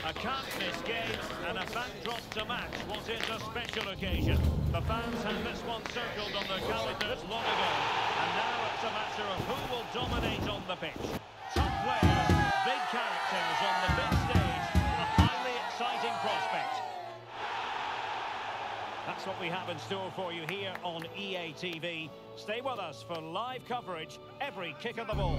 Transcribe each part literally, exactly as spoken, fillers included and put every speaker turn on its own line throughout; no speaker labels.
A can't-miss game and a backdrop to match what is a special occasion. The fans had this one circled on their calendars long ago, and now it's a matter of who will dominate on the pitch. Top players, big characters on the big stage, a highly exciting prospect. That's what we have in store for you here on E A T V. Stay with us for live coverage every kick of the ball.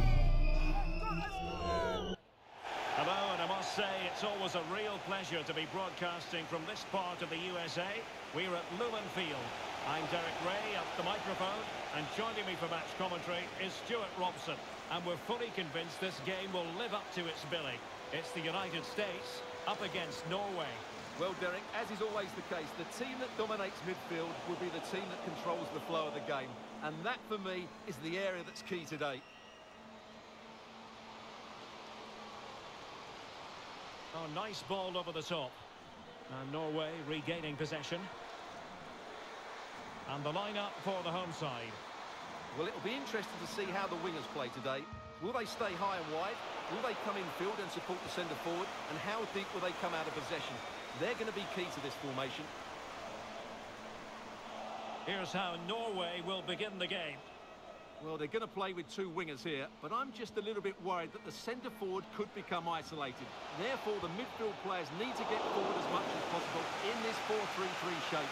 Hello, and I must say it's always a real pleasure to be broadcasting from this part of the U S A. We're at Lumen Field. I'm Derek Ray at the microphone, and joining me for match commentary is Stuart Robson. And we're fully convinced this game will live up to its billing. It's the United States up against Norway.
Well, Derek, as is always the case, the team that dominates midfield will be the team that controls the flow of the game. And that, for me, is the area that's key today.
Oh, nice ball over the top. And Norway regaining possession. And the lineup for the home side.
Well, it'll be interesting to see how the wingers play today. Will they stay high and wide? Will they come in field and support the centre forward? And how deep will they come out of possession? They're going to be key to this formation.
Here's how Norway will begin the game.
Well, they're going to play with two wingers here, but I'm just a little bit worried that the centre forward could become isolated. Therefore, the midfield players need to get forward as much as possible in this four three three shape.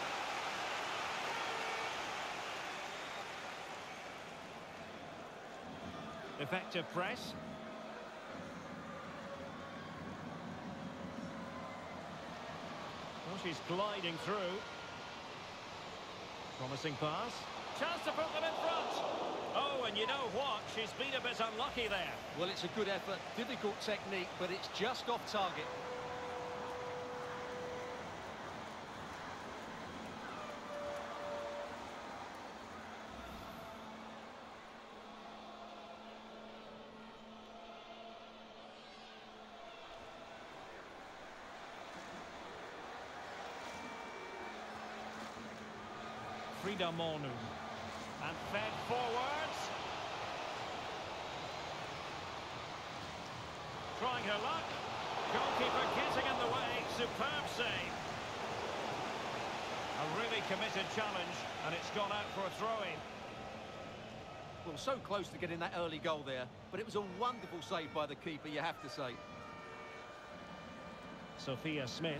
Effective press. Well, she's gliding through. Promising pass. Chance to put them in front. Oh, and you know what? She's been a bit unlucky there.
Well, it's a good effort, difficult technique, but it's just off target.
Frida Monu. And fed forwards. Trying her luck. Goalkeeper getting in the way. Superb save. A really committed challenge, and it's gone out for a throw-in.
Well, so close to getting that early goal there, but it was a wonderful save by the keeper, you have to say.
Sophia Smith.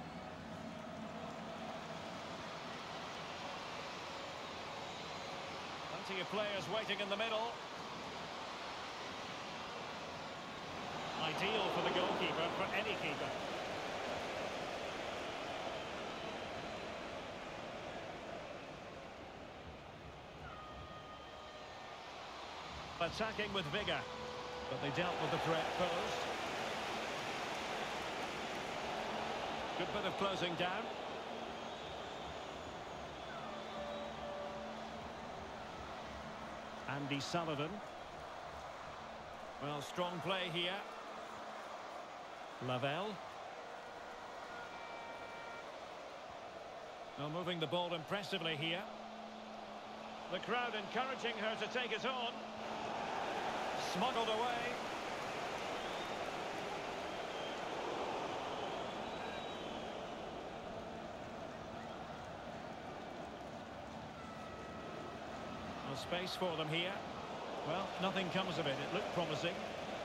Plenty of players waiting in the middle. Ideal for the goalkeeper, for any keeper. Attacking with vigour, but they dealt with the threat posed. Good bit of closing down. Andy Sullivan. Well, strong play here. Lavelle. Well, moving the ball impressively here. The crowd encouraging her to take it on. Smuggled away. No space for them here. Well, nothing comes of it. It looked promising.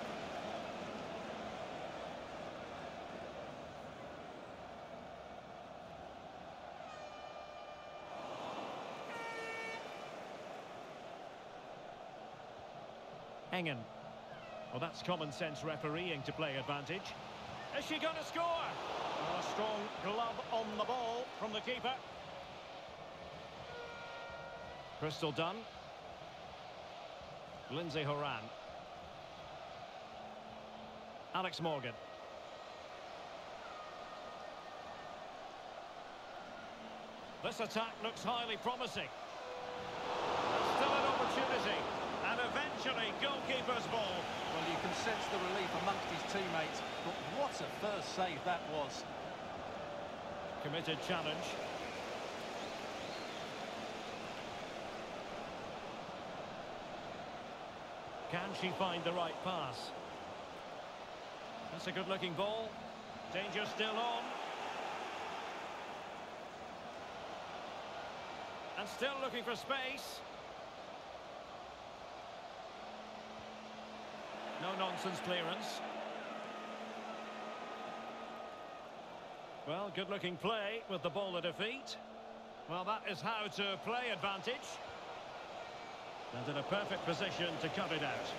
Engen. Well, that's common sense refereeing to play advantage. Is she going to score? Oh, a strong glove on the ball from the keeper. Crystal Dunn. Lindsay Horan. Alex Morgan. This attack looks highly promising. Still an opportunity. And eventually, goalkeeper's ball.
Well, you can sense the relief amongst his teammates. But what a first save that was.
Committed challenge. Can she find the right pass? That's a good-looking ball. Danger still on. And still looking for space. No-nonsense clearance. Well, good-looking play with the ball at her feet. Well, that is how to play advantage. And in a perfect position to cut it out.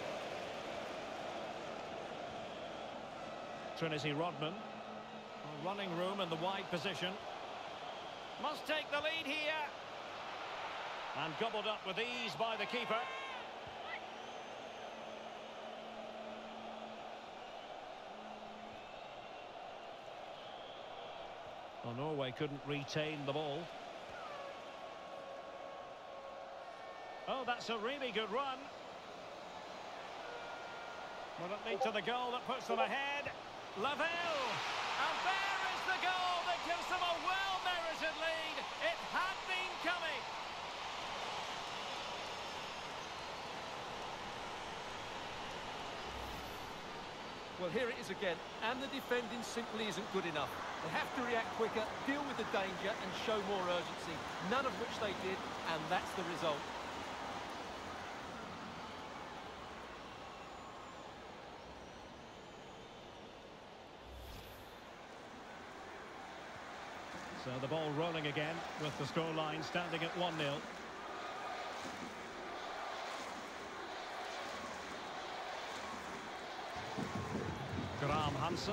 Trinity Rodman. Running room in the wide position. Must take the lead here. And gobbled up with ease by the keeper. Well, Norway couldn't retain the ball. Oh, that's a really good run. Will it lead to the goal that puts them ahead? Lavelle! And there is the goal that gives them a well-merited lead. It had been coming.
Well, here it is again, and the defending simply isn't good enough. They have to react quicker, deal with the danger, and show more urgency. None of which they did, and that's the result.
So the ball rolling again with the scoreline standing at one nil. Graham Hansen.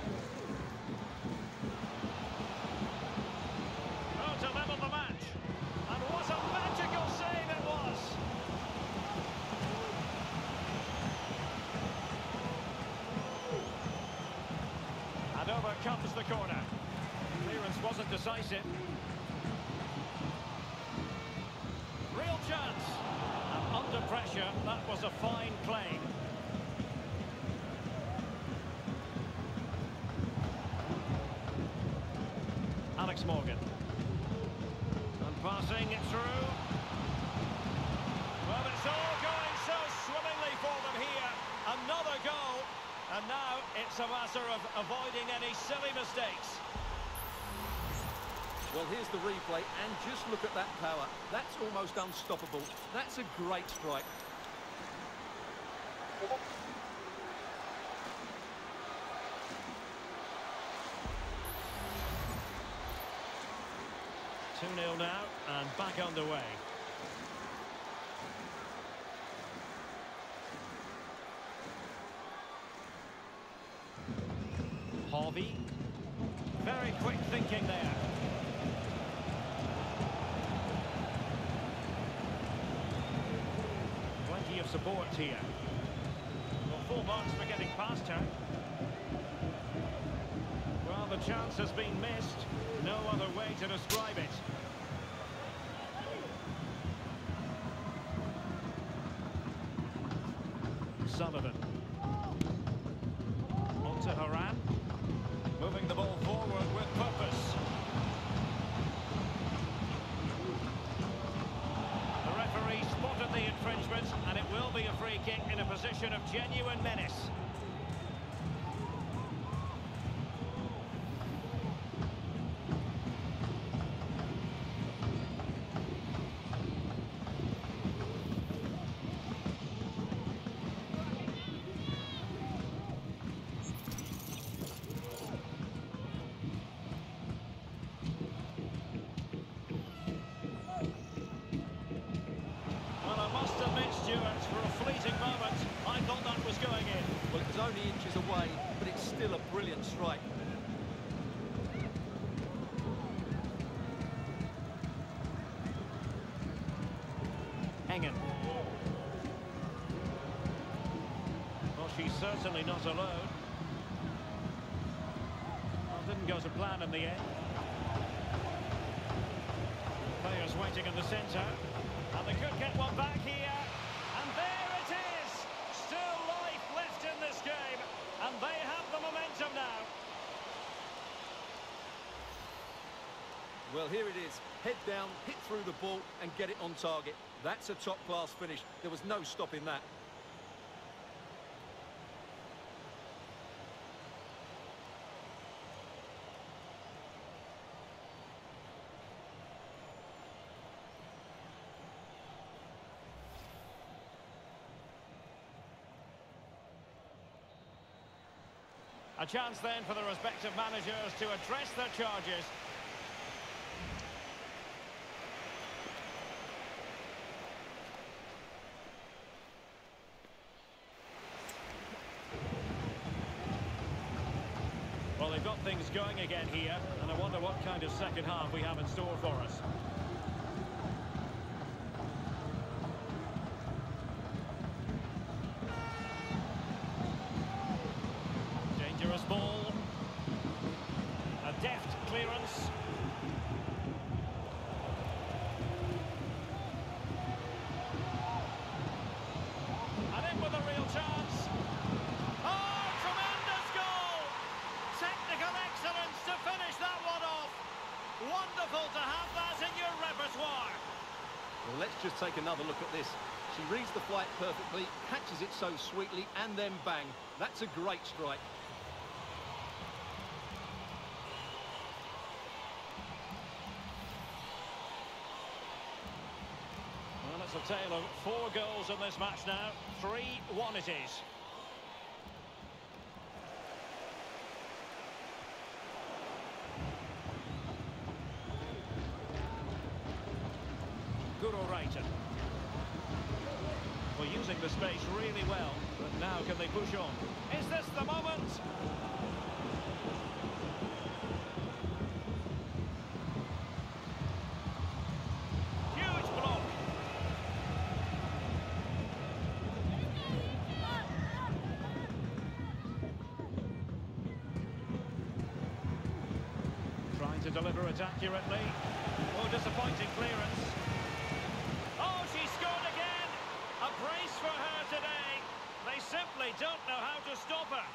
Oh, to level the match. And what a magical save it was. And over comes the corner. Clearance wasn't decisive. Real chance. And under pressure, that was a fine play. Alex Morgan. And passing it through. Well, it's all going so swimmingly for them here. Another goal. And now it's a matter of avoiding any silly mistakes.
Well, here's the replay, and just look at that power. That's almost unstoppable. That's a great strike.
two nil now, and back underway. Harvey. Very quick thinking there. Plenty of support here. Well, full marks for getting past her. Well, the chance has been missed. No other way to describe it. Sullivan. On to Haran. Moving the ball forward with purpose. The referee spotted the infringement, and it will be a free kick in a position of genuine menace. For a fleeting moment, I thought that was going in.
Well, it was only inches away, but it's still a brilliant strike.
Engen. Well, she's certainly not alone. Well, didn't go to plan in the end. Players waiting in the centre. And they could get one back here. And there it is! Still life left in this game. And they have the momentum now.
Well, here it is. Head down, hit through the ball and get it on target. That's a top-class finish. There was no stopping that.
A chance then for the respective managers to address their charges. Well, they've got things going again here, and I wonder what kind of second half we have in store for us. Dangerous ball. A deft clearance. And in with a real chance. Oh, tremendous goal! Technical excellence to finish that one off. Wonderful to have that in your repertoire.
Well, let's just take another look at this. She reads the flight perfectly, catches it so sweetly, and then bang. That's a great strike.
Well, it's a tale of four goals in this match now. three one it is. Guro Reiter. Well, using the space really well, but now can they push on? Is this the moment? Huge block. Trying to deliver it accurately. Oh, disappointing clearance. Oh, she scored again! A brace for her today. They simply don't know how to stop her.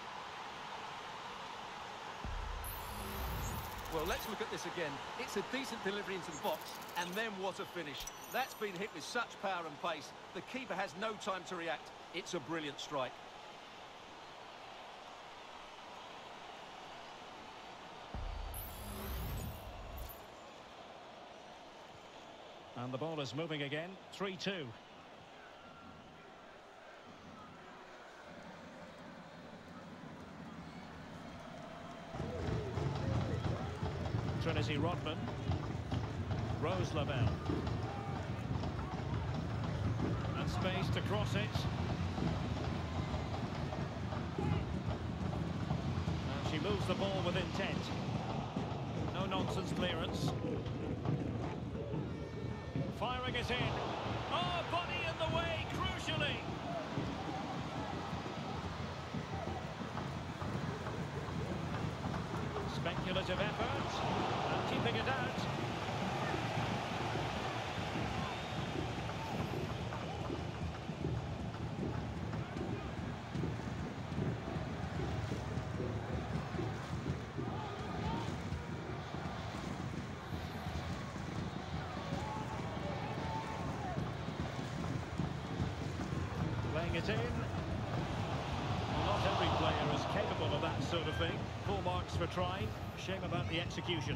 Well, let's look at this again. It's a decent delivery into the box, and then what a finish. That's been hit with such power and pace. The keeper has no time to react. It's a brilliant strike.
And the ball is moving again. three two. Trinity Rodman. Rose Lavelle. And space to cross it. And she moves the ball with intent. No nonsense clearance. Firing it in. Oh, body in the way, crucially. Speculative effort. And keeping it out. Playing it in. Not every player is capable of that sort of thing. Full marks for trying. Shame about the execution.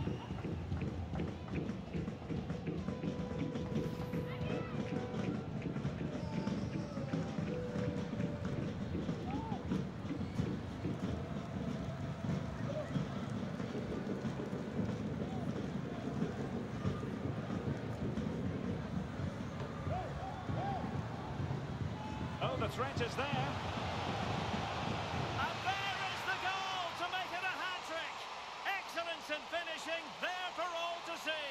Oh, the threat is there. And there is the goal to make it a hat-trick. Excellence in finishing, there for all to see.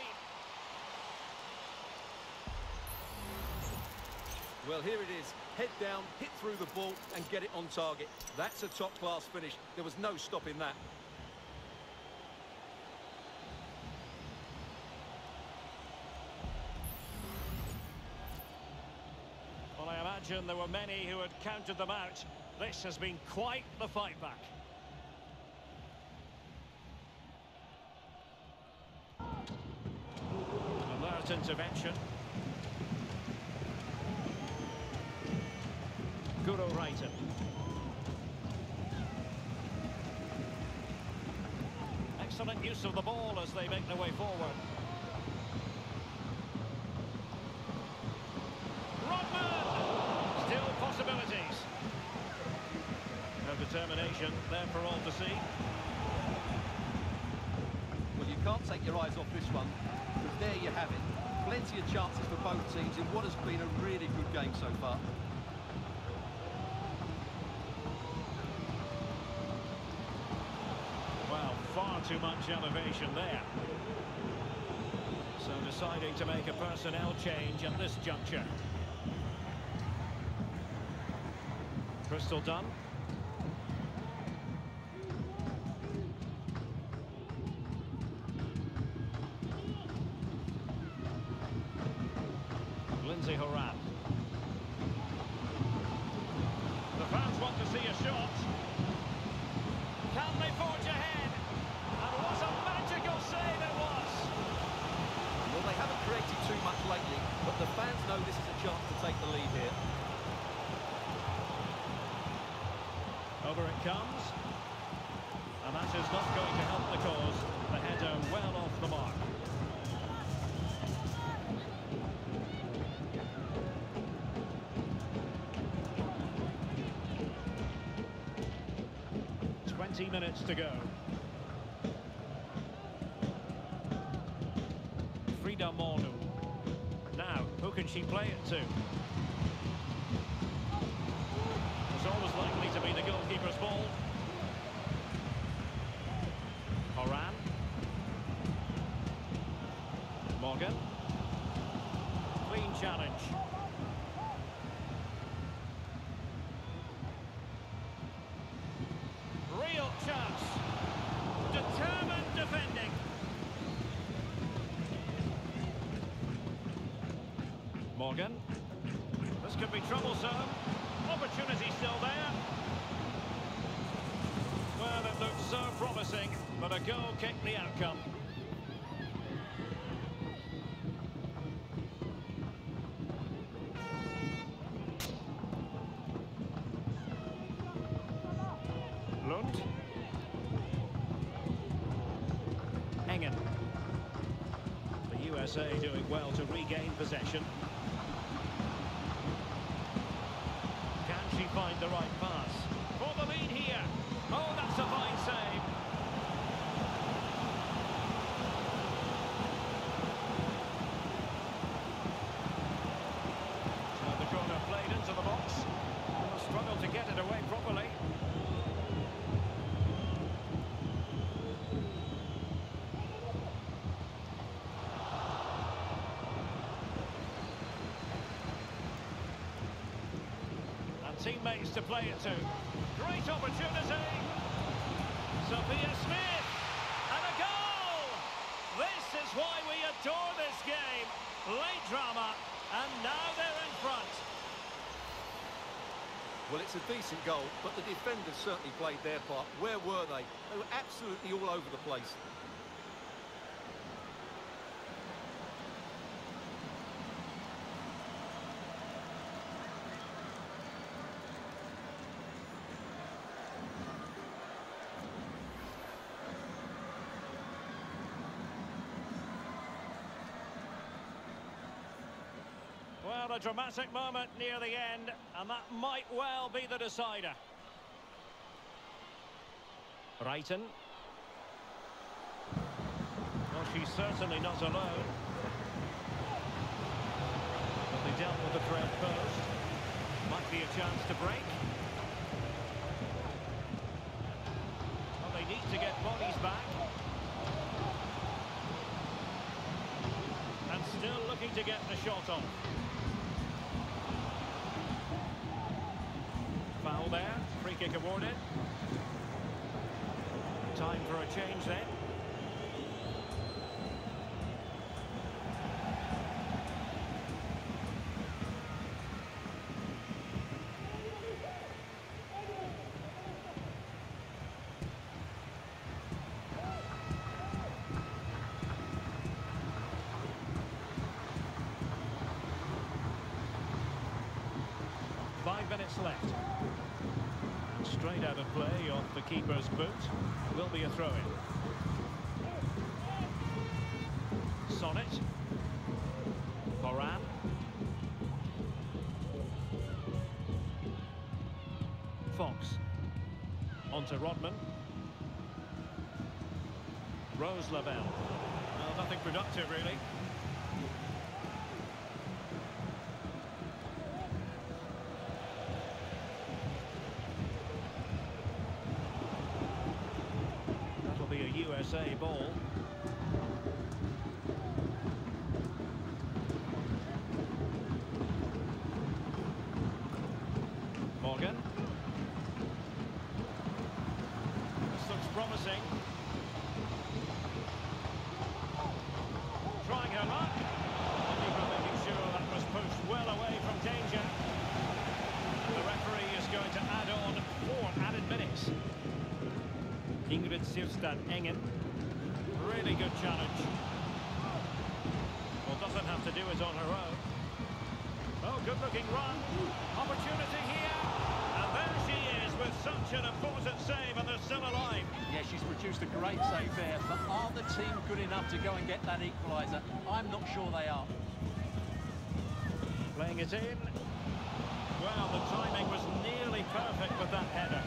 Well, here it is. Head down, hit through the ball, and get it on target. That's a top-class finish. There was no stopping that.
Well, I imagine there were many who had counted them out. This has been quite the fight back. Alert intervention. Guro Reiter. Excellent use of the ball as they make their way forward. Rodman! Still possibilities. So determination there for all to see.
Well, you can't take your eyes off this one, because there you have it. Plenty of chances for both teams in what has been a really good game so far.
Well, far too much elevation there. So deciding to make a personnel change at this juncture. Crystal Dunn. Lindsay Horan. The fans want to see a shot. Can they forge ahead? And what a magical save it was!
Well, they haven't created too much lately, but the fans know this is a chance to take the lead here.
Over it comes. And that is not going to help the cause. The header well off the mark. twenty minutes to go. Frida Mornu. Now, who can she play it to? It's always likely to be the goalkeeper's ball. Horan. Morgan. Clean challenge. Real chance. Determined defending. Morgan. This could be troublesome. Opportunity still there. Well, it looked so promising, but a goal kicked the outcome. Lund. Engen. The U S A doing well to regain possession. Can she find the right pass? For the lead here. Oh, that's a fine save. So the corner played into the box. Struggled to get it away properly. Teammates to play it to. Great opportunity. Sophia Smith. And a goal! This is why we adore this game. Late drama. And now they're in front.
Well, it's a decent goal, but the defenders certainly played their part. Where were they? They were absolutely all over the place.
Well, a dramatic moment near the end, and that might well be the decider. Brighton. Well, she's certainly not alone. But they dealt with the threat first. Might be a chance to break. Well, they need to get bodies back. And still looking to get the shot off. Foul there, free kick awarded. Time for a change then. Five minutes left. Straight out of play off the keeper's boot. Will be a throw-in. Sonnet. Horan. Fox. On to Rodman. Rose Lavelle. Well, nothing productive, really. That'll be a U S A ball. Morgan. This looks promising. Trying her luck. The keeper making sure that was pushed well away from danger. And the referee is going to add on four added minutes. Ingrid Sivstad Engen. Really good challenge. Well, doesn't have to do it on her own. Oh, good-looking run. Opportunity here. And there she is with such an important save, and they're still alive.
Yeah, she's produced a great save there, but are the team good enough to go and get that equaliser? I'm not sure they are.
Playing it in. Well, the timing was nearly perfect with that header.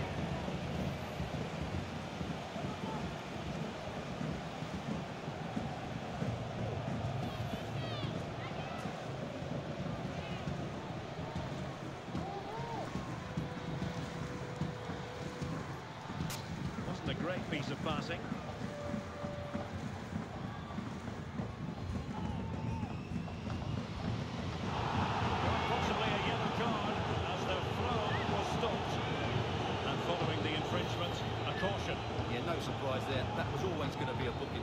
A great piece of passing. Possibly a yellow card as the flow was stopped. And following the infringement, a caution.
Yeah, no surprise there. That was always going to be a booking.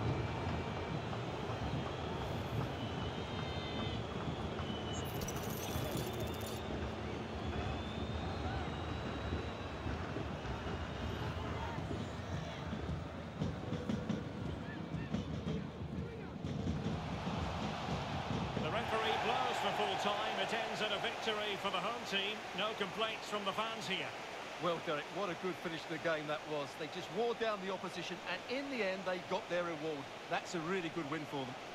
Full time, it ends in a victory for the home team. No complaints from the fans here.
Well, Derek, what a good finish to the game that was. They just wore down the opposition, and in the end, they got their reward. That's a really good win for them.